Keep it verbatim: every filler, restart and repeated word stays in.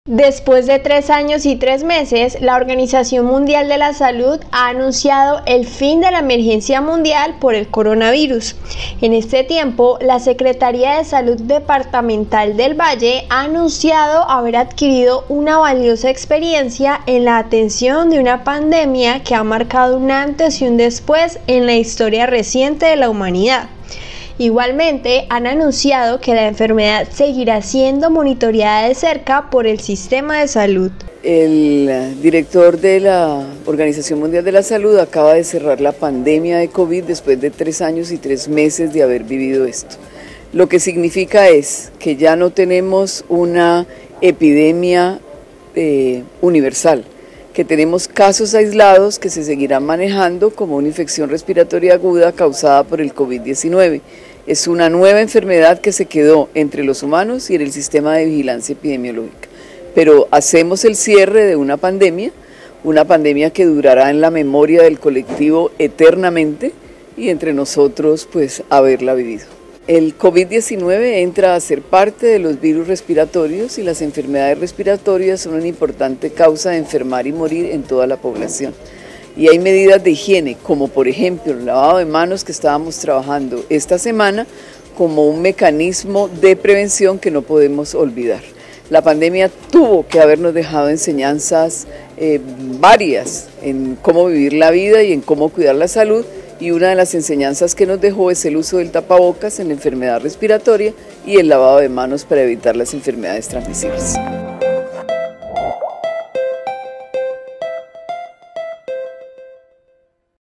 Después de tres años y tres meses, la Organización Mundial de la Salud ha anunciado el fin de la emergencia mundial por el coronavirus. En este tiempo, la Secretaría de Salud Departamental del Valle ha anunciado haber adquirido una valiosa experiencia en la atención de una pandemia que ha marcado un antes y un después en la historia reciente de la humanidad. Igualmente, han anunciado que la enfermedad seguirá siendo monitoreada de cerca por el sistema de salud. El director de la Organización Mundial de la Salud acaba de cerrar la pandemia de COVID después de tres años y tres meses de haber vivido esto. Lo que significa es que ya no tenemos una epidemia eh, universal, que tenemos casos aislados que se seguirán manejando como una infección respiratoria aguda causada por el COVID diecinueve. Es una nueva enfermedad que se quedó entre los humanos y en el sistema de vigilancia epidemiológica. Pero hacemos el cierre de una pandemia, una pandemia que durará en la memoria del colectivo eternamente y entre nosotros pues haberla vivido. El COVID diecinueve entra a ser parte de los virus respiratorios y las enfermedades respiratorias son una importante causa de enfermar y morir en toda la población. Y hay medidas de higiene, como por ejemplo el lavado de manos que estábamos trabajando esta semana como un mecanismo de prevención que no podemos olvidar. La pandemia tuvo que habernos dejado enseñanzas eh, varias en cómo vivir la vida y en cómo cuidar la salud. Y una de las enseñanzas que nos dejó es el uso del tapabocas en la enfermedad respiratoria y el lavado de manos para evitar las enfermedades transmisibles.